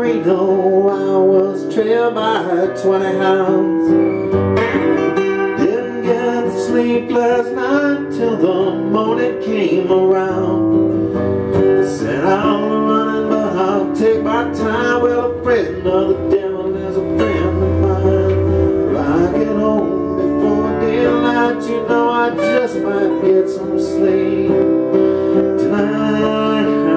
Reno, I was trailed by 20 hounds. Didn't get to sleep last night till the morning came around. Said I'm running, but I'll take my time. Well, a friend of the devil is a friend of mine. If I get home before daylight, you know I just might get some sleep tonight.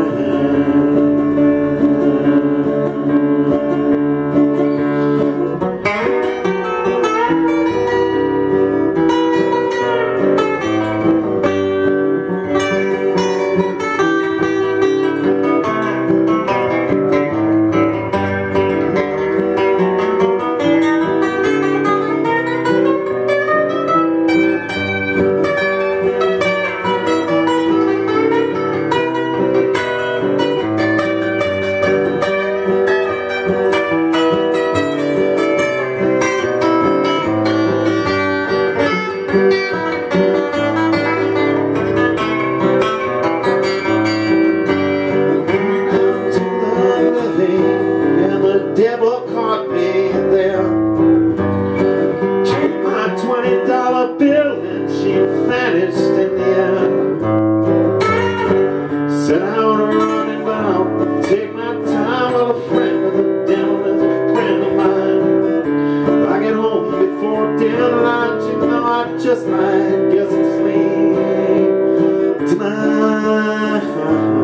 Devil caught me there. Took my $20 bill and she vanished in the air. Said I ought to run it, but I'll take my time. Well, a friend of the devil is a friend of mine. If I get home before daylight, you know I just might get some sleep tonight.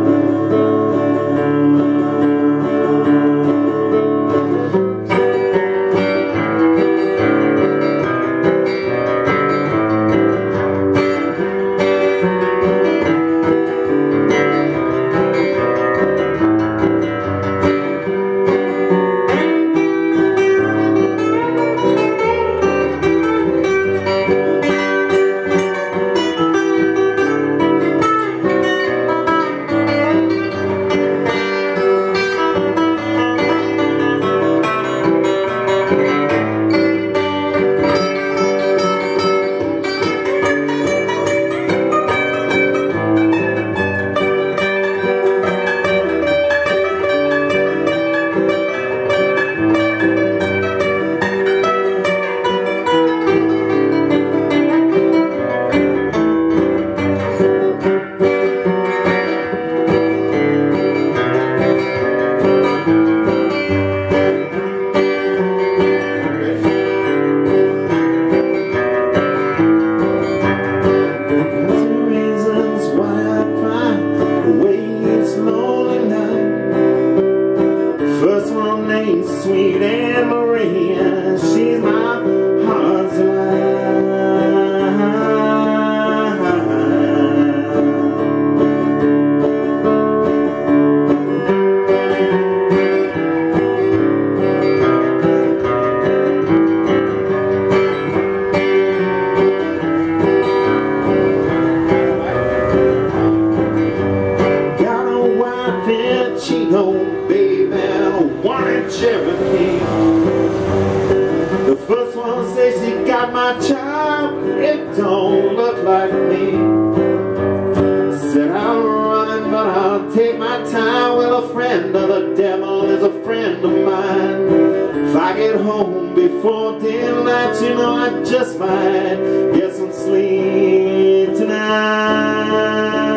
Sweet Anne Maria, she's my heart's alive. Got a wife in Chino, baby, and a one in Cherokee. The first one says she got my child, it don't look like me. Said I'm running, but I'll take my time. Well, a friend of the devil is a friend of mine. If I get home before daylight, you know I just might get some sleep tonight.